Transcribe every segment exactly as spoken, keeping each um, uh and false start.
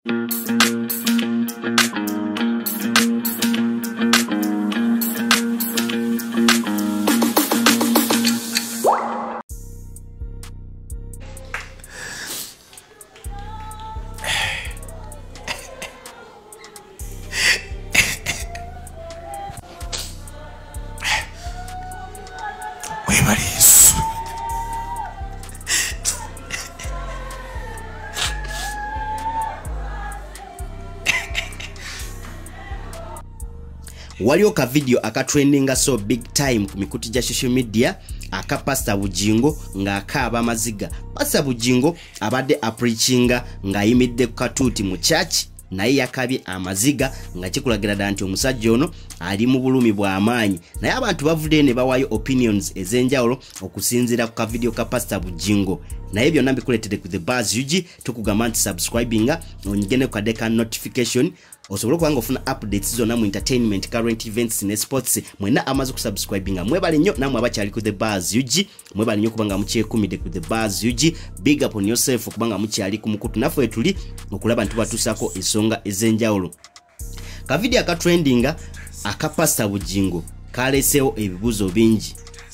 Waliyo ka video aka trendinga so big time ku mikutu ja social media aka Pastor Bugingo nga Akabye Amaziga. Pastor Bugingo abadde apreachinga nga yimidde ku katuuti mu church naye Akabye Amaziga nga kikulagira dda nti omusajja ono ali mu bulumi bw'amaanyi, naye abantu bavudde ne bawayo opinions ezenjawulo okusinzira ku ka video ka Pastor Bugingo. Naye byonna mbikuletedde ku The Buzz U G, tukugamba nti subscribinga onyigene ku kadeka notification osobola kubanga ofuna updates zonna mu entertainment, current events ne sports. Mwena amaze kusubscribinga mwebale nnyo, namwe abakyali ku The Buzz U G mwebale nnyo kubanga mukyekumidde ku The Buzz U G. Big up on yourself kubanga mukyali ku mukutu naffe tuli okulaba nti batuusako ensonga ezenjawulo. Ka video aka trendinga aka Pastor Bugingo kaleseewo ebibuzo bingi.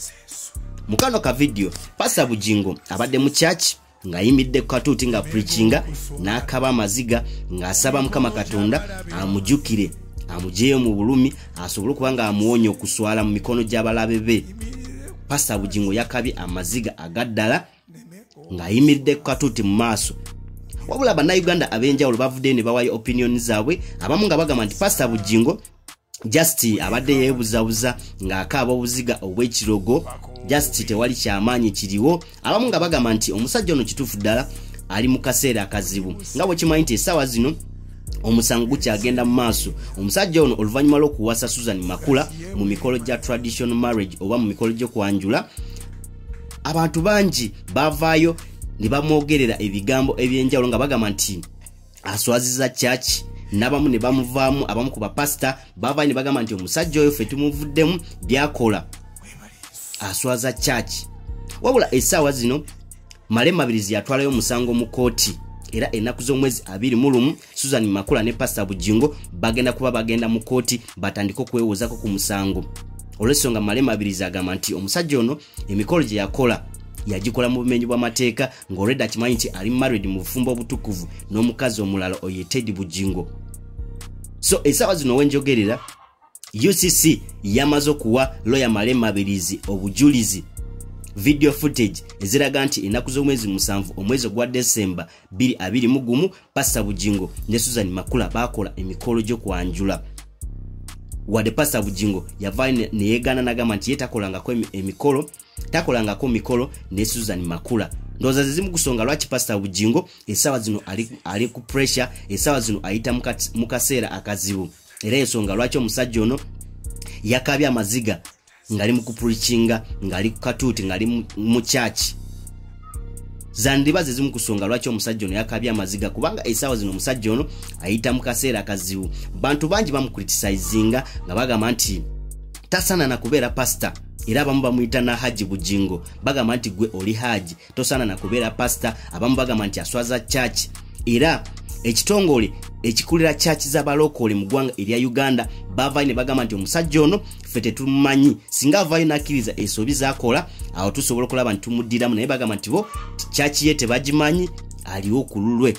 Mu kano ka video Pastor Bugingo abadde mu church nga yimidde ku katuuti nga preachinga n'Akabye Amaziga nga asaba Mukama Katonda amujukire amujeyo mu bulumi asobole kubanga amuwonye okuswala mu mikono gy'abalabe be. Pastor Bugingo Akabye Amaziga agaddala nga yimidde ku katuuti mu maaso. Wabula bannayuganda ab'enjawulo bavudde ne bawayo opinion zaabwe, abamu nga bagamba nti Pastor Bugingo just abadde yeebuzabuza nga akaaba obuziga obw'ekirogo, just tewali kyamaanyi kiriwo. Abamu nga bagamba nti omusajja ono kituufu ddala ali mu kaseera akazibu, nga bwe kimanyi nti essaawa zino omusango gukyagenda mu maaso. Omusajja ono oluvannyuma lw'okuwasa Susan Makula mu mikolo gya traditional marriage oba mu mikolo gy'okwanjula, abantu bangi bavaayo ne bamwogerera ebigambo eby'enjawulo nga bagamba nti aswaziza church, n'abamu ne bamuvaamu. Abamu ku bapasita bavaayo ne bagamba nti omusajja oyo ffe tumuvuddemu byakola aswaza church. Wabula essaawa zino Malema Abirizi yatwalayo omusango mu kooti, era ennaku z'omwezi abiri mu lumu Susan Makula ne Pastor Bugingo bagenda kuba bagenda mu kooti batandika okwewoozako ku musango. Olw'ensonga Malema Abirizi agamba nti omusajja ono emikolo gye yakola yagikola mu bumenyi bw'amateeka ng'olwedde akimanyi nti ali married mu bufumbo obutukuvu n'omukazi omulala oye Teddy Bugingo. So essaawa zino wenjogerera U C C yamaze okuwa lawyer Malema Abirizi obujulizi video footage eziraga nti ennaku z'omwezi musanvu omwezi ogwa December bbiri abiri mu gumu Pastor Bugingo ne Susan Makula bakola emikolo gy'okwanjula. Wadde Pastor Bugingo yavaayo ne yeegaana n'agamba nti ye takolangako emikolo takolangako mikolo ne Susan Makula. Ndowooza ze zimu kusonga lwaki Pastor Bugingo essaawa zino ali, ali ku pressure, essaawa zino ayita mu kaseera akazibu. Era ensonga lwaki omusajja ono Akabye Amaziga ngali mu kupreachinga ngali ku katuuti ngali mu church. Zandibaze zimu kusonga lwaki omusajja ono Akabye Amaziga, kubanga essaawa zino omusajja ono ayita mu kaseera akazibu. Bantu bangi bamucriticizinga nga bagamba nti tasana na kubeera pastor, era abamu bamuyita na Haji Bugingo bagamba nti gwe oli Haji tosana na kubeera pastor. Abamu bagamba nti aswaza church, era ekitongole ekikulira church z'abalokole mu ggwanga erya Uganda bavaayo ne bagamba nti omusajja ono ffe tetumumanyi, singa avaayo n'akkiriza ensobi z'akola awo tusobola okulaba nti tumuddiramu, naye bagamba nti bo church ye tebagimanyi, aliwo ku lulwe.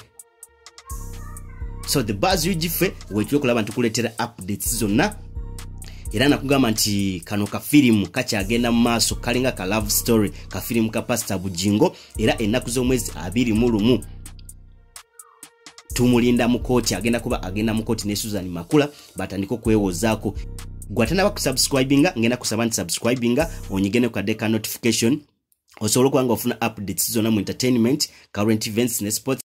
So The Buzz U G ffe weetule okulaba nti tukuleetera updates zonna, era nakugamba nti kano ka firimu kakyagenda mu maaso kalinga ka love story ka firimu ka Pastor Bugingo, era ennaku z'omwezi abiri mu lumu tumulinda mu kooti, agenda kuba agenda mu kooti ne Susan Makula batandika okwewozaako. Gwatanaba ku subscribinga ngenda kusaba nti subscribinga onyigene ku kadeka notification osobola okuba nga ofuna updates zonna mu entertainment, current events ne sports.